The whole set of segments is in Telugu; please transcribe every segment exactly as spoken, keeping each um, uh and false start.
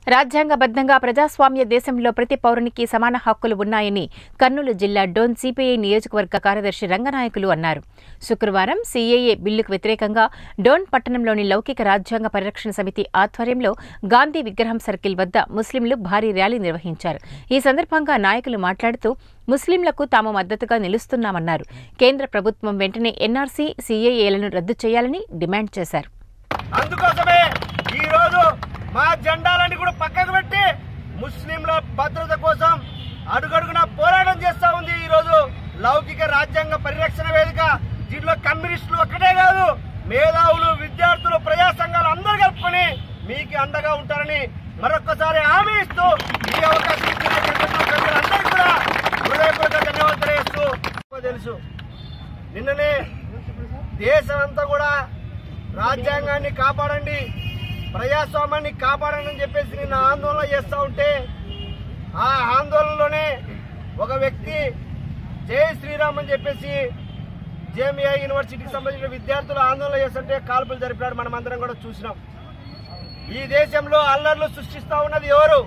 రాజ్యాంగబద్ధంగా ప్రజాస్వామ్య దేశంలో ప్రతి పౌరునికి సమాన హక్కులు ఉన్నాయని కర్నూలు జిల్లా డోన్ సిపిఐ నియోజకవర్గ కార్యదర్శి రంగనాయకులు అన్నారు. శుక్రవారం సీఏఏ బిల్లుకు వ్యతిరేకంగా డోన్ పట్టణంలోని లౌకిక రాజ్యాంగ పరిరక్షణ సమితి ఆధ్వర్యంలో గాంధీ విగ్రహం సర్కిల్ వద్ద ముస్లింలు భారీ ర్యాలీ నిర్వహించారు. ఈ సందర్భంగా నాయకులు మాట్లాడుతూ ముస్లింలకు తాము మద్దతుగా నిలుస్తున్నామన్నారు. కేంద్ర ప్రభుత్వం వెంటనే ఎన్ఆర్సీ, సీఏఏలను రద్దు చేయాలని డిమాండ్ చేశారు. అందుకోసమే ఈ రోజు మా జెండాలన్నీ కూడా పక్కకు పెట్టి ముస్లింల భద్రత కోసం అడుగడుగునా పోరాటం చేస్తా ఉంది. ఈ రోజు లౌకిక రాజ్యాంగ పరిరక్షణ వేదిక. దీంట్లో కమ్యూనిస్టులు ఒక్కటే కాదు, మేధావులు, విద్యార్థులు, ప్రజా సంఘాలు అందరూ కలుపుకొని మీకు అండగా ఉంటారని మరొకసారి హామీ ఇస్తూ ఈ అవకాశం ప్రజలందరికీ కూడా హృదయపూర్వక ధన్యవాదాలు తెలియజేస్తూ తెలుసు నిన్ననే దేశం అంతా కూడా రాజ్యాంగాన్ని కాపాడండి, ప్రజాస్వామ్యాన్ని కాపాడండి అని చెప్పేసి నిన్న ఆందోళన చేస్తూ ఉంటే ఆ ఆందోళనలోనే ఒక వ్యక్తి జై శ్రీరామ్ అని చెప్పేసి జేఎంఐ యూనివర్సిటీకి సంబంధించిన విద్యార్థులు ఆందోళన చేస్తుంటే కాల్పులు జరిపారు. మనం అందరం కూడా చూసినాం. ఈ దేశంలో అల్లర్లు సృష్టిస్తా ఉన్నది ఎవరు?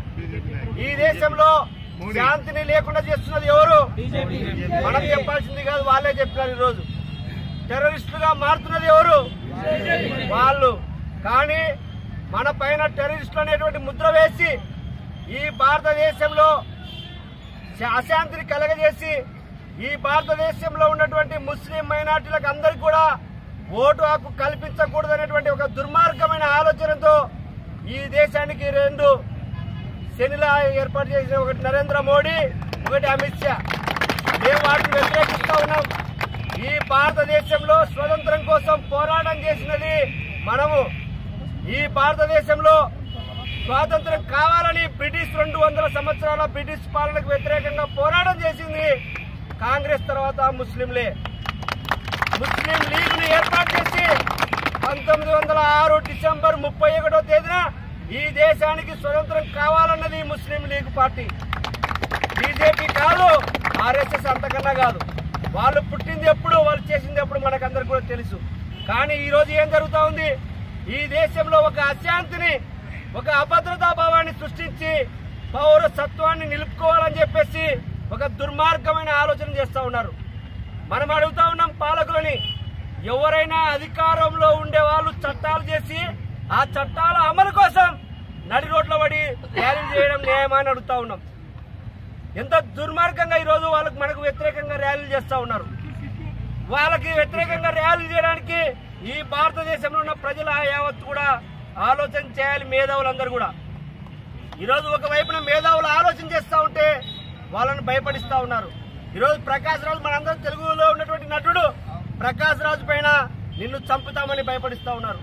ఈ దేశంలో శాంతిని లేకుండా చేస్తున్నది ఎవరు? మనం చెప్పాల్సింది కాదు, వాళ్ళే చెప్పినారు. ఈరోజు టెర్రరిస్టులుగా మారుతున్నది ఎవరు? వాళ్ళు. కానీ మన పైన టెర్రరిస్టులు అనేటువంటి ముద్ర వేసి ఈ భారతదేశంలో అశాంతిని కలగజేసి ఈ భారతదేశంలో ఉన్నటువంటి ముస్లిం మైనార్టీలకు అందరికీ కూడా ఓటు హక్కు కల్పించకూడదు అనేటువంటి ఒక దుర్మార్గమైన ఆలోచనతో ఈ దేశానికి రెండు శనిలా ఏర్పాటు చేసిన ఒకటి నరేంద్ర మోడీ, ఒకటి అమిత్ షా. మేము వాటిని వ్యతిరేకిస్తూ ఉన్నాం. ఈ భారతదేశంలో స్వతంత్రం కోసం పోరాటం చేసినది మనము. ఈ భారతదేశంలో స్వాతంత్రం కావాలని బ్రిటిష్ రెండు వందల సంవత్సరాల బ్రిటిష్ పాలనకు వ్యతిరేకంగా పోరాటం చేసింది కాంగ్రెస్, తర్వాత ముస్లింలే. ముస్లిం లీగ్ను ఏర్పాటు చేసి పంతొమ్మిది వందల ఆరు డిసెంబర్ ముప్పై ఒకటో తేదీన ఈ దేశానికి స్వతంత్రం కావాలన్నది ముస్లిం లీగ్ పార్టీ. బీజేపీ కాదు, ఆర్ఎస్ఎస్ అంతకన్నా కాదు. వాళ్ళు పుట్టింది ఎప్పుడు, వాళ్ళు చేసింది ఎప్పుడు మనకందరికి కూడా తెలుసు. కానీ ఈ రోజు ఏం జరుగుతా ఉంది? ఈ దేశంలో ఒక అశాంతిని, ఒక అభద్రతా భావాన్ని సృష్టించి పౌరసత్వాన్ని నిలుపుకోవాలని చెప్పేసి ఒక దుర్మార్గమైన ఆలోచన చేస్తా ఉన్నారు. మనం అడుగుతా ఉన్నాం పాలకులని, ఎవరైనా అధికారంలో ఉండే వాళ్ళు చట్టాలు చేసి ఆ చట్టాల అమలు కోసం నడి రోడ్ల పడి ర్యాలీలు చేయడం న్యాయమా అని అడుగుతా ఉన్నాం. ఎంత దుర్మార్గంగా ఈరోజు వాళ్ళకి మనకు వ్యతిరేకంగా ర్యాలీలు చేస్తా ఉన్నారు. వాళ్ళకి వ్యతిరేకంగా ర్యాలీలు చేయడానికి ఈ భారతదేశంలో ఉన్న ప్రజల యావత్తు కూడా ఆలోచన చేయాలి. మేధావులందరూ కూడా ఈరోజు ఒకవైపున మేధావులు ఆలోచన చేస్తూ ఉంటే వాళ్ళని భయపడిస్తా ఉన్నారు. ఈరోజు ప్రకాష్ రాజు, మనందరం తెలుగులో ఉన్నటువంటి నటుడు ప్రకాష్ రాజు పైన నిన్ను చంపుతామని భయపడిస్తా ఉన్నారు.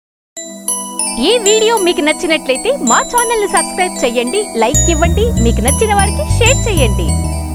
ఈ వీడియో మీకు నచ్చినట్లయితే మా ఛానల్ ని సబ్స్క్రైబ్ చేయండి, లైక్ ఇవ్వండి, మీకు నచ్చిన వారికి షేర్ చేయండి.